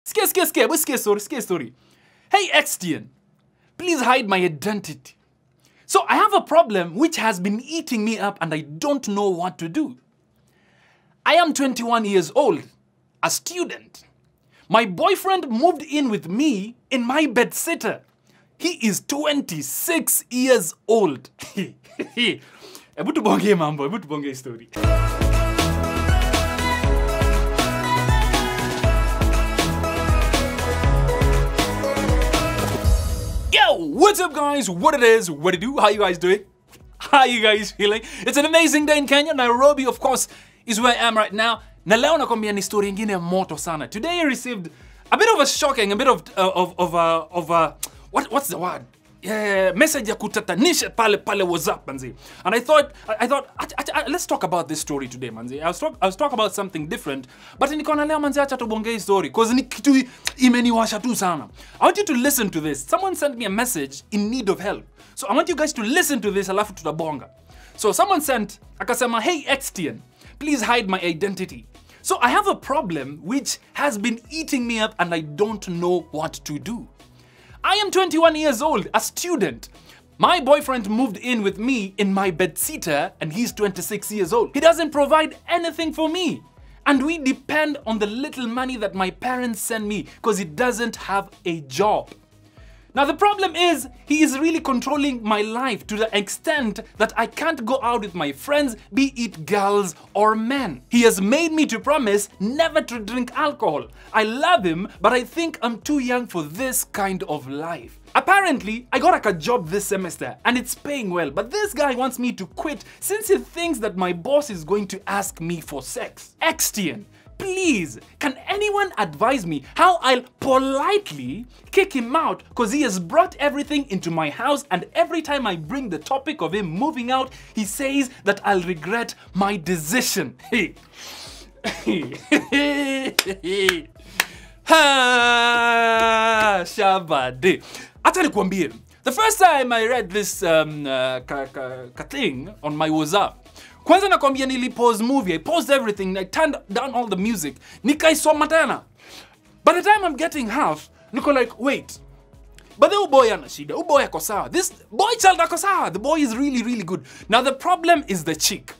Scare story. Hey, XTN, please hide my identity. So I have a problem which has been eating me up and I don't know what to do. I am 21 years old, a student. My boyfriend moved in with me in my bedsitter. He is 26 years old. Ebu tubonge mambo, ebu tubonge story. Yo, what's up guys? What it is, what it do, how you guys doing? How you guys feeling? It's an amazing day in Kenya. Nairobi, of course, is where I am right now. Na leo nakwambia ni story ingine moto sana. Today I received a bit of a shocking, a bit of what's the word? Yeah, message ya kutatanisha pale WhatsApp manzi. And I thought let's talk about this story today manzi. I was talk about something different, but nikaona leo manzi acha tubonge story cause ni kitu imeniwasha tu sana. I want you to listen to this. Someone sent me a message in need of help. So I want you guys to listen to this alafu tutabonga. So someone sent akasema, "Hey XTN, please hide my identity. So I have a problem which has been eating me up and I don't know what to do. I am 21 years old, a student. My boyfriend moved in with me in my bedsitter and he's 26 years old. He doesn't provide anything for me. And we depend on the little money that my parents send me because he doesn't have a job. Now the problem is, he is really controlling my life to the extent that I can't go out with my friends, be it girls or men. He has made me to promise never to drink alcohol. I love him, but I think I'm too young for this kind of life. Apparently, I got a job this semester and it's paying well, but this guy wants me to quit since he thinks that my boss is going to ask me for sex. XTN, please, can anyone advise me how I'll politely kick him out because he has brought everything into my house and every time I bring the topic of him moving out, he says that I'll regret my decision." Hey. Ha, Shabade. Acha nikuambie, the first time I read this thing on my WhatsApp, kwanza nakwambia nilipause movie, I paused everything, I turned down all the music, nikaisoma tena. By the time I'm getting half, niko like, wait, but the boy ana shida, boy ako sawa. This boy child ako sawa, the boy is really good. Now the problem is the chick.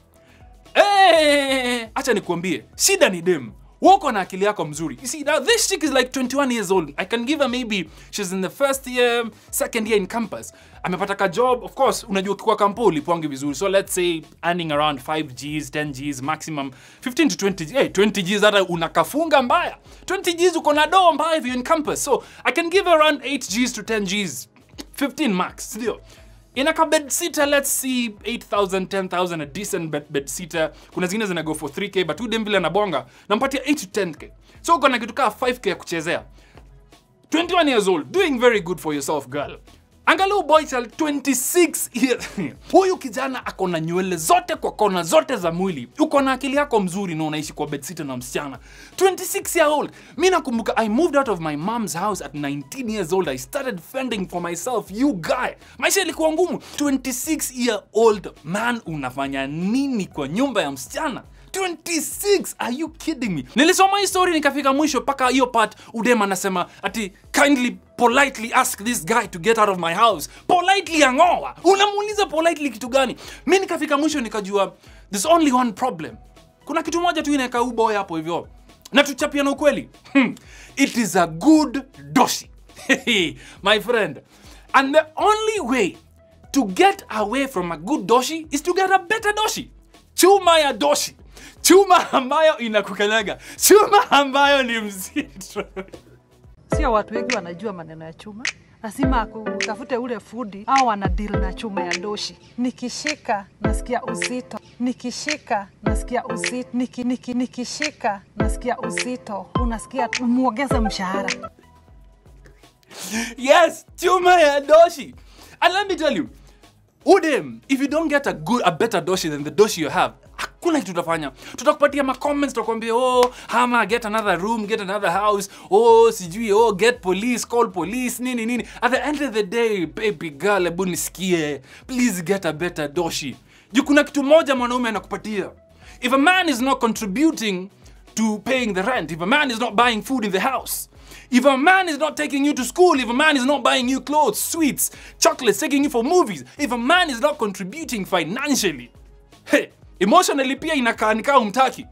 Acha nikuambie, shida ni dem. Woko na akili yako mzuri. You see, now this chick is like 21 years old. I can give her maybe, she's in the first year, second year in campus. Amepata ka job, of course, unajua kwa kampo ulipuangi vizuri. So let's say earning around 5 Gs, 10 Gs, maximum 15 to 20 Gs. Hey, 20 Gs hata unakafunga mbaya. 20 Gs uko na do mbaya if you're in campus. So I can give her around 8 Gs to 10 Gs, 15 max. Ndio. In a bedsitter, let's see 8,000, 10,000, a decent bedsitter. Kuna zingine zina go for 3K, but udem vile anabonga, nampatia 8 to 10K. So uko na kitu kaa 5K ya kuchezea. 21 years old, doing very good for yourself, girl. Angalau boy child 26 years. Huyu kijana ako na nywele zote kwa kona zote za mwili. Uko na akili yako mzuri na unaishi kwa bedsitter na msichana. 26 year old. Mimi nakumbuka I moved out of my mom's house at 19 years old. I started fending for myself. You guy. Maisha ilikuwa ngumu. 26 year old man, unafanya nini kwa nyumba ya msichana? 26, are you kidding me? Nilisoma hii story nikafika mwisho paka hiyo part udema anasema ati kindly politely ask this guy to get out of my house. Politely angoa. Unamuuliza politely kitu gani? Mimi nikafika mwisho nikajua there's only one problem. Kuna kitu moja tu inaweka boy hapo hivyo. Na tuchapia na ukweli. It is a good doshi. My friend. And the only way to get away from a good doshi is to get a better doshi. Chuma ya doshi. Chuma ambayo inakukanyaga. Chuma ambayo ni mzito. Sio watu wengi wanajua maneno ya chuma. Lazima utafute ule foodi au wana deal na chuma ya doshi. Nikishika nasikia uzito. Nikishika nasikia uzito. Nikishika nasikia uzito. Unasikia umuongeze mshahara. Yes, chuma ya doshi. And let me tell you, udem, if you don't get a better doshi than the doshi you have, hakuna kitu tutafanya. Tutakupatia ma comments, tutakwambia oh, hama get another room, get another house, oh sijui, oh get police, call police, nini. At the end of the day, baby girl, ebu nisikie, please get a better doshi. Juu kuna kitu moja mwanaume anakupatia. If a man is not contributing to paying the rent, if a man is not buying food in the house, If a man is not taking you to school, if a man is not buying you clothes, sweets, chocolates, taking you for movies, if a man is not contributing financially, emotionally pia inakaa nikaa umtaki.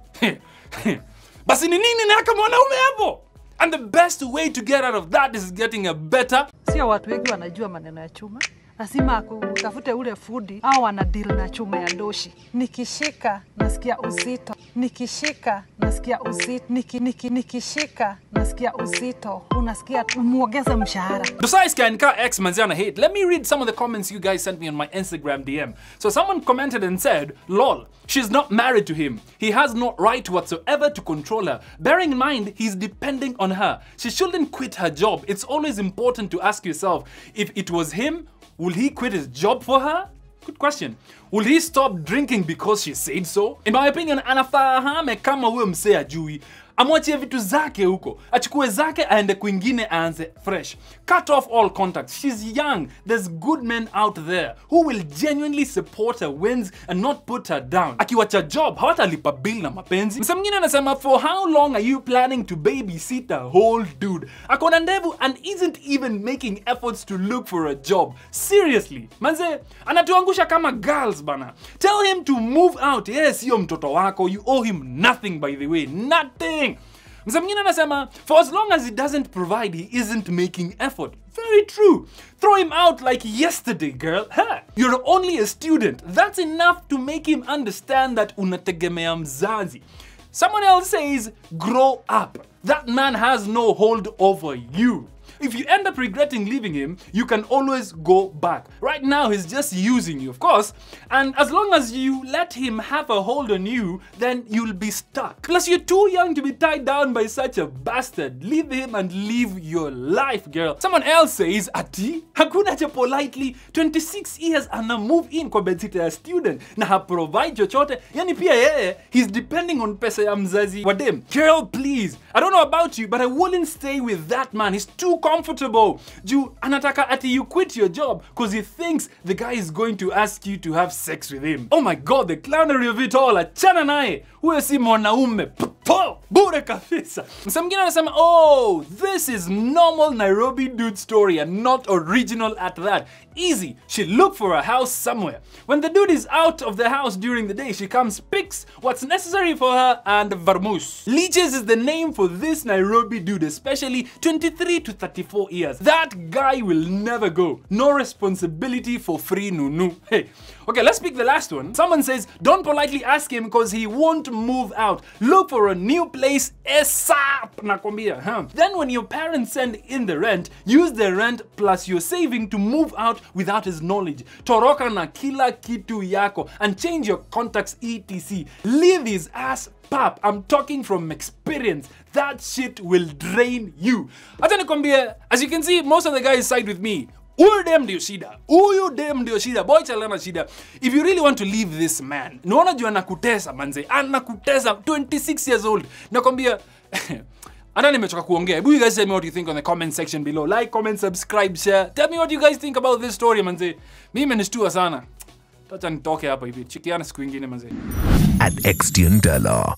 Basi ni nini na kama mwanaume hapo? And the best way to get out of that is getting a better. Sio watu wengi wanajua maneno ya chuma. Lazima utafute ule fundi au wana deal na chuma ya doshi. Nikishika nasikia uzito. Nikishika nasikia uzito. Nikishika nasikia uzito. Unasikia muongeze mshahara. Besides Kanika X Manziana hate, let me read some of the comments you guys sent me on my Instagram DM. So someone commented and said, "Lol, she's not married to him. He has no right whatsoever to control her. Bearing in mind, he's depending on her. She shouldn't quit her job. It's always important to ask yourself, if it was him, will he quit his job for her?" Good question. Will he stop drinking because she said so? In my opinion, anafahame kama huyo msee ajui. Amwachie vitu zake huko. Achukue zake aende kwingine aanze fresh. Cut off all contacts. She's young. There's good men out there who will genuinely support her wins and not put her down. Akiwacha job, hawatalipa bill na mapenzi. Msa mwingine anasema, for how long are you planning to babysit a whole dude? Akona ndevu and isn't even making efforts to look for a job. Seriously. Manze, anatuangusha kama girls bana. Tell him to move out. Yes, sio mtoto wako. You owe him nothing, by the way. Nothing. Msa mwingine anasema, for as long as he doesn't provide, he isn't making effort. Very true. Throw him out like yesterday, girl. Huh? You're only a student. That's enough to make him understand that unategemea mzazi. Someone else says, grow up. That man has no hold over you. If you end up regretting leaving him, you can always go back. Right now, he's just using you, of course. And as long as you let him have a hold on you, then you'll be stuck. Plus, you're too young to be tied down by such a bastard. Leave him and live your life, girl. Someone else says, ati, hakuna cha politely, 26 years ana move in kwa bedsitter ya student na ha provide chochote. Yani pia yeye, he's depending on pesa ya mzazi wa dem. Girl, please. I don't know about you, but I wouldn't stay with that man. He's too comfortable. Juu anataka ati you quit your job because he thinks the guy is going to ask you to have sex with him. Oh my god, the clownery of it all. Achana naye. Huyo si mwanaume. Bure kabisa. Msa mwingine anasema, oh, this is normal Nairobi dude story and not original at that. Easy. She looked for a house somewhere. When the dude is out of the house during the day, she comes, picks what's necessary for her and varmoose. Leeches is the name for this Nairobi dude, especially 23 to 34 years. That guy will never go. No responsibility for free nunu. Hey. Okay, let's pick the last one. Someone says, don't politely ask him because he won't move out. Look for a new place ASAP. Nakwambia, huh? Then when your parents send in the rent, use the rent plus your saving to move out without his knowledge. Toroka na kila kitu yako and change your contacts etc. Leave his ass pap. I'm talking from experience. That shit will drain you. Acha nikwambie, as you can see, most of the guys side with me. Uyu dem ndio shida. Uyu dem ndio shida. Boy chalana shida. If you really want to leave this man, naona juu anakutesa manze. Anakutesa 26 years old. Nakwambia Ana nimechoka kuongea. You guys tell me what you think on the comment section below. Like, comment, subscribe, share. Tell me what you guys think about this story manze. Mimi imenishtua sana. Tacha nitoke hapa hivi. Chikiana siku nyingine manze. At XTN Dela.